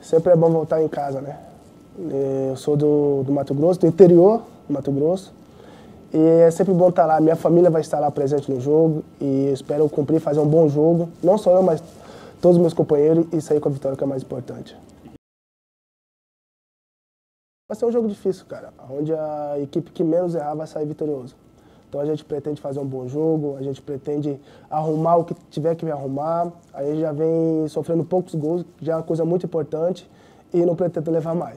Sempre é bom voltar em casa, né? Eu sou do Mato Grosso, do interior do Mato Grosso. E é sempre bom estar lá. Minha família vai estar lá presente no jogo. E eu espero cumprir, fazer um bom jogo. Não só eu, mas todos os meus companheiros. E sair com a vitória, que é o mais importante. Vai ser um jogo difícil, cara. Onde a equipe que menos errar vai sair vitorioso. Então a gente pretende fazer um bom jogo, a gente pretende arrumar o que tiver que arrumar. A gente já vem sofrendo poucos gols, já é uma coisa muito importante, e não pretendo levar mais.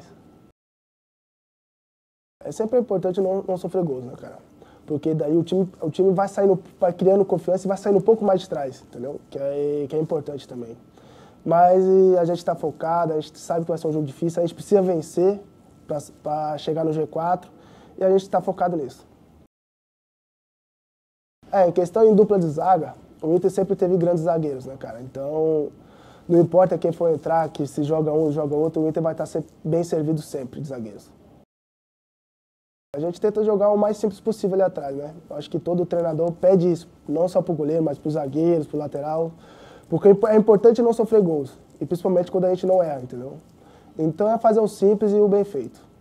É sempre importante não sofrer gols, né, cara? Porque daí o time vai saindo, vai criando confiança e vai saindo um pouco mais de trás, entendeu? Que é importante também. Mas a gente está focado, a gente sabe que vai ser um jogo difícil, a gente precisa vencer para chegar no G4 e a gente está focado nisso. Em questão em dupla de zaga, o Inter sempre teve grandes zagueiros, né, cara? Então, não importa quem for entrar, que se joga um, joga outro, o Inter vai estar sempre bem servido sempre de zagueiros. A gente tenta jogar o mais simples possível ali atrás, né? Eu acho que todo treinador pede isso, não só para o goleiro, mas para os zagueiros, para o lateral, porque é importante não sofrer gols, e principalmente quando a gente não erra, entendeu? Então é fazer o simples e o bem feito.